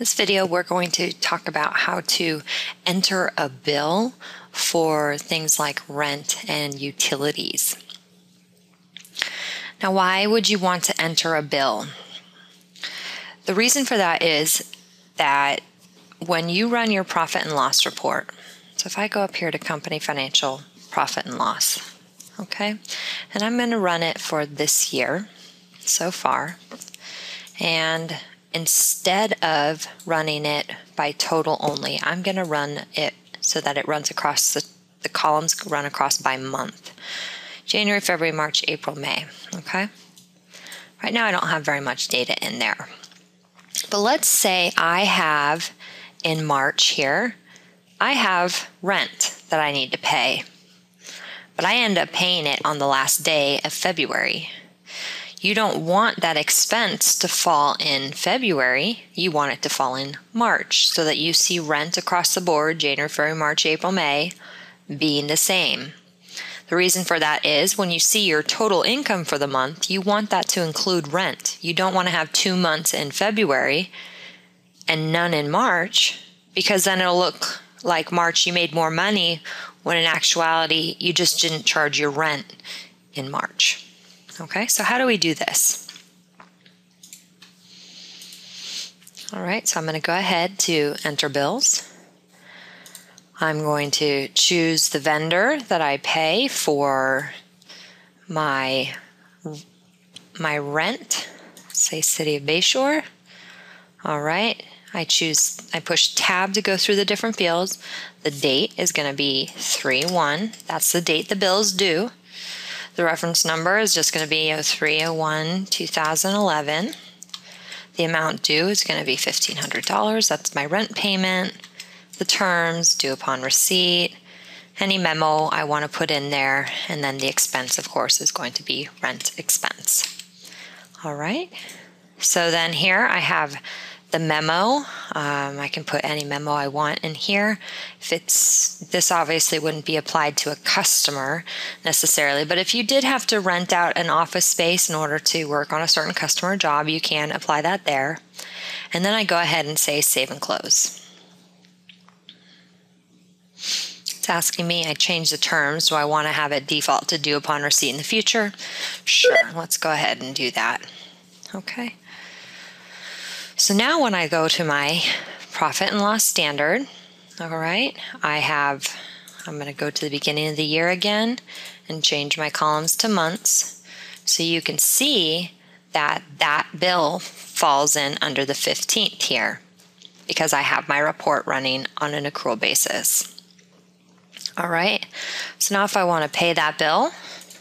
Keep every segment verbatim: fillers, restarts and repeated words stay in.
this video, we're going to talk about how to enter a bill for things like rent and utilities. Now, why would you want to enter a bill? The reason for that is that when you run your profit and loss report, so if I go up here to company financial profit and loss, okay, and I'm going to run it for this year so far, and instead of running it by total only, I'm going to run it so that it runs across the, the columns run across by month. January, February, March, April, May. Okay. Right now I don't have very much data in there. But let's say I have in March here, I have rent that I need to pay. But I end up paying it on the last day of February. You don't want that expense to fall in February. You want it to fall in March so that you see rent across the board, January, February, March, April, May, being the same. The reason for that is when you see your total income for the month, you want that to include rent. You don't want to have two months in February and none in March, because then it'll look like March you made more money when in actuality you just didn't charge your rent in March. Okay, so how do we do this? All right, so I'm going to go ahead to enter bills. I'm going to choose the vendor that I pay for my, my rent, say City of Bayshore. All right, I choose, I push tab to go through the different fields. The date is going to be three one. That's the date the bill is due. The reference number is just going to be oh three oh one two thousand eleven. The amount due is going to be fifteen hundred dollars. That's my rent payment. The terms, due upon receipt, any memo I want to put in there, and then the expense, of course, is going to be rent expense. All right. So then here I have the memo. Um, I can put any memo I want in here. If it's, this obviously wouldn't be applied to a customer necessarily, but if you did have to rent out an office space in order to work on a certain customer job, you can apply that there. And then I go ahead and say save and close. It's asking me, I change the terms. Do I want to have it default to due upon receipt in the future? Sure, let's go ahead and do that. Okay. So now when I go to my profit and loss standard, all right, I have, I'm going to go to the beginning of the year again and change my columns to months. So you can see that that bill falls in under the fifteenth here because I have my report running on an accrual basis. All right, so now if I want to pay that bill,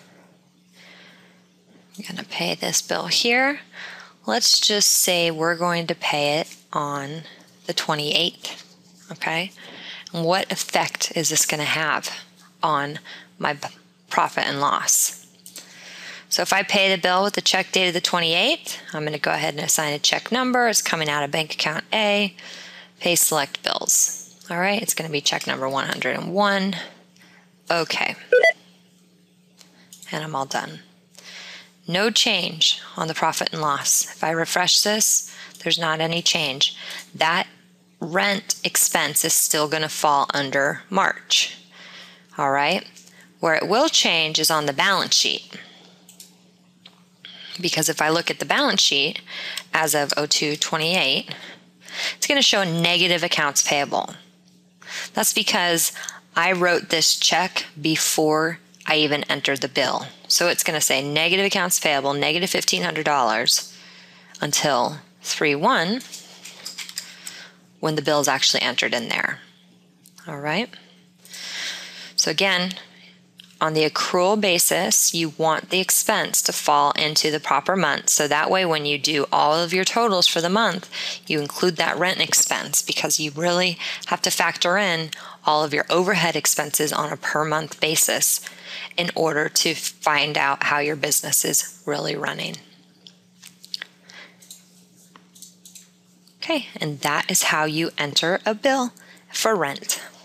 I'm going to pay this bill here. Let's just say we're going to pay it on the twenty-eighth, okay? And what effect is this going to have on my profit and loss? So if I pay the bill with the check dated the twenty-eighth, I'm going to go ahead and assign a check number. It's coming out of bank account A, pay select bills. All right, it's going to be check number one hundred one. Okay. And I'm all done. No change on the profit and loss. If I refresh this, there's not any change. That rent expense is still going to fall under March. All right. Where it will change is on the balance sheet. Because if I look at the balance sheet as of oh two twenty-eight, it's going to show negative accounts payable. That's because I wrote this check before I even entered the bill. So it's going to say negative accounts payable, negative fifteen hundred dollars until three one when the bill is actually entered in there. All right. So again, on the accrual basis, you want the expense to fall into the proper month. So that way when you do all of your totals for the month, you include that rent expense because you really have to factor in all of your overhead expenses on a per month basis in order to find out how your business is really running. Okay, and that is how you enter a bill for rent.